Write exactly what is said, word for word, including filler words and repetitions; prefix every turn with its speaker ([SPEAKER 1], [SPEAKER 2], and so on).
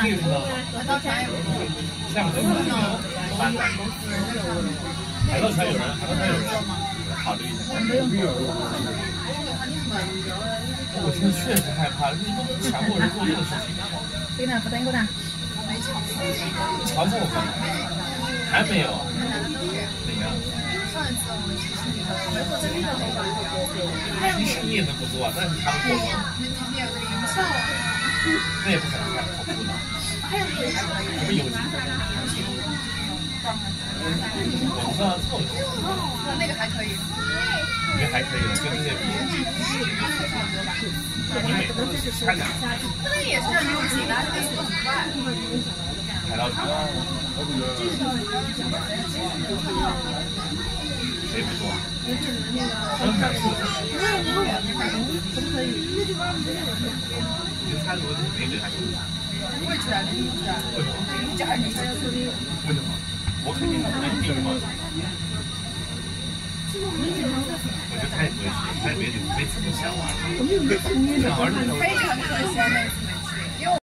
[SPEAKER 1] 可以知道。下面都是那个班的。海盗船有人，海盗船有人，考虑一下。我现在确实害怕，你不能强迫人做这个事情。
[SPEAKER 2] 对呢，不等一个呢。
[SPEAKER 1] 强迫我干嘛？还没有。哪个？
[SPEAKER 3] 上一次我们提示你的，没做真的那个。
[SPEAKER 1] 提示你也能不做啊？那是他们做的。
[SPEAKER 3] 那今天有这个音效啊。
[SPEAKER 1] 那也不可能太恐怖的。
[SPEAKER 3] 还有谁还可以？
[SPEAKER 1] 什么有机？我知道凑一凑。
[SPEAKER 3] 那那个还可以。
[SPEAKER 1] 我觉得还可以的，跟这些比。你每次差点。
[SPEAKER 3] 那也是很流行的，这个很快。
[SPEAKER 1] 海盗船。谁不做？真敢说。
[SPEAKER 3] 可不可以？
[SPEAKER 1] 你就猜逻辑没对他有啥？
[SPEAKER 3] 我也觉得你不是。
[SPEAKER 1] 为什么？
[SPEAKER 3] 你这还你
[SPEAKER 1] 为什么？我肯定能定吗？我觉得他也不会学，他也没没怎么想玩。想玩就
[SPEAKER 3] 可以很可惜那次。